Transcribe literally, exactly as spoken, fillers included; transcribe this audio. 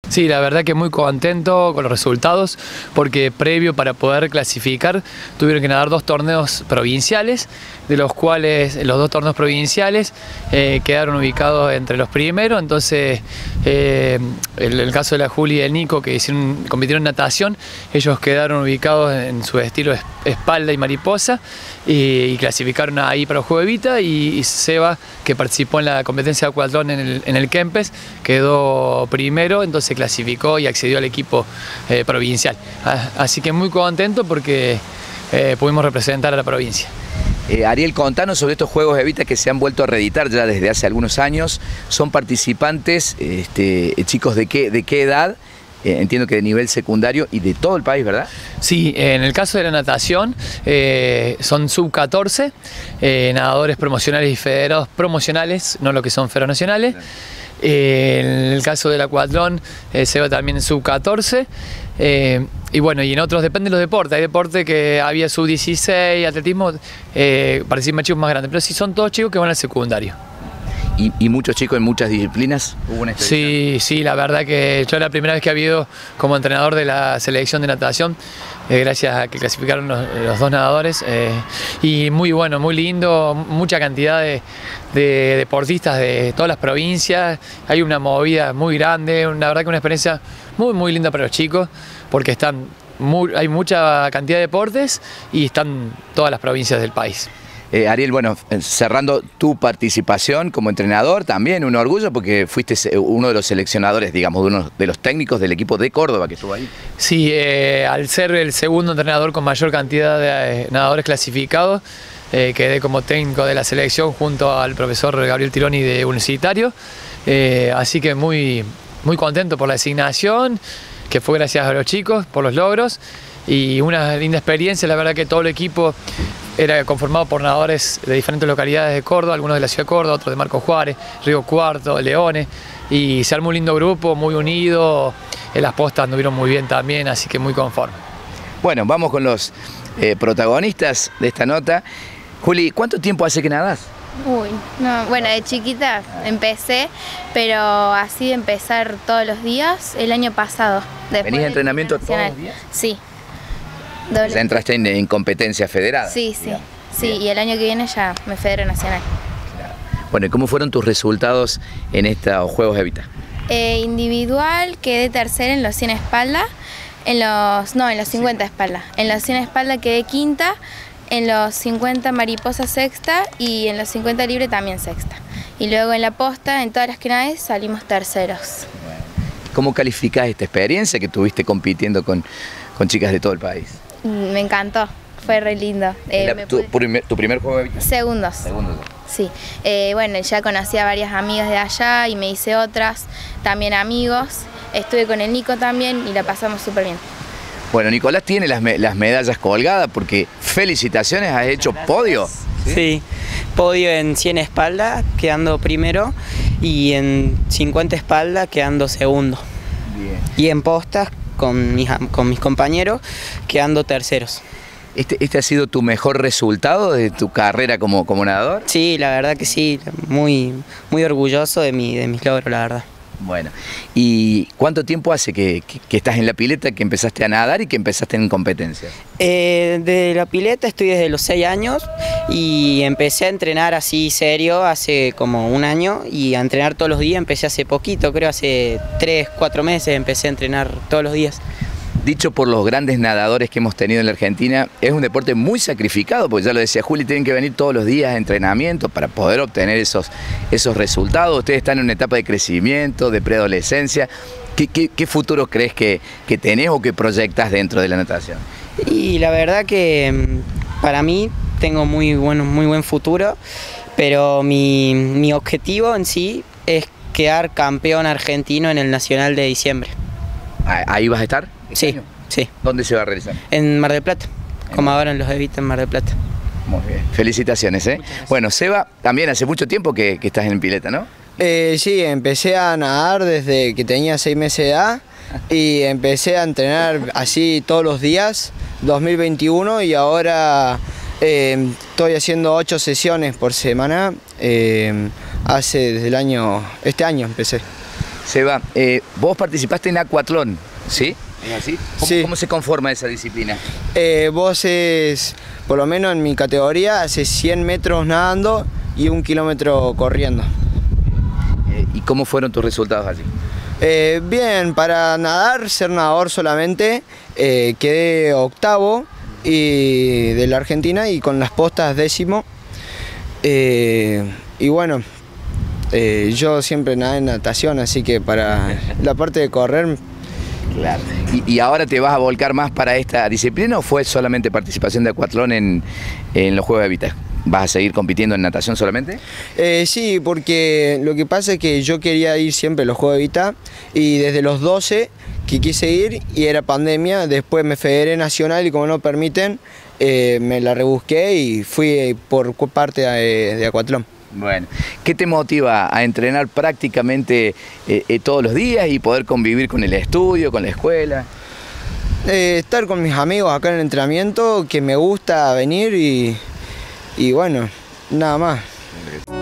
Sí, la verdad que muy contento con los resultados, porque previo para poder clasificar tuvieron que nadar dos torneos provinciales, de los cuales los dos torneos provinciales eh, quedaron ubicados entre los primeros. Entonces eh, el, el caso de la Juli y el Nico, que hicieron, compitieron en natación, ellos quedaron ubicados en su estilo espalda y mariposa y, y clasificaron ahí para el Juego Evita, y, y Seba, que participó en la competencia de acuatlón en el, en el Kempes, quedó primero, entonces clasificó y accedió al equipo eh, provincial. Así que muy contento porque eh, pudimos representar a la provincia. Eh, Ariel, contanos sobre estos Juegos Evita que se han vuelto a reeditar ya desde hace algunos años. Son participantes, este, chicos de qué, de qué edad, eh, entiendo que de nivel secundario y de todo el país, ¿verdad? Sí, en el caso de la natación eh, son sub catorce, eh, nadadores promocionales y federados promocionales, no lo que son federados nacionales. Eh, en el caso del acuatlón, eh, Seba también en sub catorce. Eh, y bueno, y en otros depende de los deportes. Hay deportes que había sub dieciséis, atletismo, eh, participan chicos más grandes, pero sí son todos chicos que van al secundario. ¿Y, y muchos chicos en muchas disciplinas? ¿Hubo una sí, sí, la verdad que yo la primera vez que he habido como entrenador de la selección de natación, eh, gracias a que clasificaron los, los dos nadadores, eh, y muy bueno, muy lindo, mucha cantidad de, de deportistas de todas las provincias. Hay una movida muy grande, la verdad que una experiencia muy muy linda para los chicos, porque están muy, hay mucha cantidad de deportes y están todas las provincias del país. Eh, Ariel, bueno, cerrando tu participación como entrenador, también un orgullo porque fuiste uno de los seleccionadores, digamos, de uno de los técnicos del equipo de Córdoba que estuvo ahí. Sí, eh, al ser el segundo entrenador con mayor cantidad de eh, nadadores clasificados, eh, quedé como técnico de la selección junto al profesor Gabriel Tironi de Universitario, eh, así que muy, muy contento por la designación, que fue gracias a los chicos, por los logros, y una linda experiencia. La verdad que todo el equipo era conformado por nadadores de diferentes localidades de Córdoba, algunos de la ciudad de Córdoba, otros de Marcos Juárez, Río Cuarto, Leones, y se armó un lindo grupo, muy unido. En las postas anduvieron muy bien también, así que muy conforme. Bueno, vamos con los eh, protagonistas de esta nota. Juli, ¿cuánto tiempo hace que nadás? Uy, no, bueno, de chiquita empecé, pero así de empezar todos los días el año pasado. ¿Venís de entrenamiento todos los días? Sí. Doble. Ya entraste en, en competencia federada. Sí, sí, Bien. sí, Bien. Y el año que viene ya me federo nacional. Claro. Bueno, ¿y cómo fueron tus resultados en estos Juegos Evita? Eh, individual quedé tercera en los cien espalda, en los, no, en los cincuenta sí. espalda. En los cien espalda quedé quinta, en los cincuenta mariposa sexta y en los cincuenta libre también sexta. Y luego en la posta, en todas las que nadie, salimos terceros. Bueno. ¿Cómo calificás esta experiencia que tuviste compitiendo con, con chicas de todo el país? Me encantó, fue re lindo. Eh, la, tu, pude... ¿Tu primer Juego Evita? Segundos. Segundos. Sí, eh, bueno, ya conocí a varias amigas de allá y me hice otras, también amigos. Estuve con el Nico también y la pasamos súper bien. Bueno, Nicolás tiene las, me las medallas colgadas porque felicitaciones, has hecho podio. ¿Sí? Sí, podio en cien espalda, quedando primero, y en cincuenta espalda, quedando segundo. Bien. Y en postas, con mis, con mis compañeros, quedando terceros. ¿Este, ¿Este ha sido tu mejor resultado de tu carrera como, como nadador? Sí, la verdad que sí, muy, muy orgulloso de, mi, de mis logros, la verdad. Bueno, ¿y cuánto tiempo hace que, que, que estás en la pileta, que empezaste a nadar y que empezaste en competencias? Eh, de la pileta estoy desde los seis años y empecé a entrenar así serio hace como un año, y a entrenar todos los días empecé hace poquito, creo hace tres, cuatro meses empecé a entrenar todos los días. Dicho por los grandes nadadores que hemos tenido en la Argentina, es un deporte muy sacrificado, porque ya lo decía Juli, tienen que venir todos los días a entrenamiento para poder obtener esos, esos resultados. Ustedes están en una etapa de crecimiento, de preadolescencia. ¿Qué, qué, qué futuro crees que, que tenés o que proyectas dentro de la natación? Y la verdad que para mí tengo muy, bueno, muy buen futuro, pero mi, mi objetivo en sí es quedar campeón argentino en el Nacional de diciembre. ¿Ahí vas a estar? Sí, sí. ¿Dónde se va a realizar? En Mar del Plata, como ahora en los Evita en Mar del Plata. Muy bien, felicitaciones, ¿eh? Bueno, Seba, también hace mucho tiempo que, que estás en pileta, ¿no? Eh, sí, empecé a nadar desde que tenía seis meses de edad y empecé a entrenar así todos los días, dos mil veintiuno, y ahora eh, estoy haciendo ocho sesiones por semana, eh, hace desde el año, este año empecé. Seba, eh, vos participaste en acuatlón, ¿sí? ¿Es así? ¿Cómo, Sí. ¿Cómo se conforma esa disciplina? Eh, vos es, por lo menos en mi categoría, haces cien metros nadando y un kilómetro corriendo. Eh, ¿Y cómo fueron tus resultados allí? Eh, bien, para nadar, ser nadador solamente, eh, quedé octavo y de la Argentina y con las postas décimo. Eh, y bueno, eh, yo siempre nadé en natación, así que para la parte de correr... Claro. ¿Y, y ahora te vas a volcar más para esta disciplina o fue solamente participación de acuatlón en, en los Juegos de Hábitat? ¿Vas a seguir compitiendo en natación solamente? Eh, sí, porque lo que pasa es que yo quería ir siempre a los Juegos de Vita y desde los doce que quise ir y era pandemia, después me federé nacional y como no permiten, eh, me la rebusqué y fui por parte de, de acuatlón. Bueno, ¿qué te motiva a entrenar prácticamente eh, eh, todos los días y poder convivir con el estudio, con la escuela? Eh, estar con mis amigos acá en el entrenamiento, que me gusta venir y, y bueno, nada más.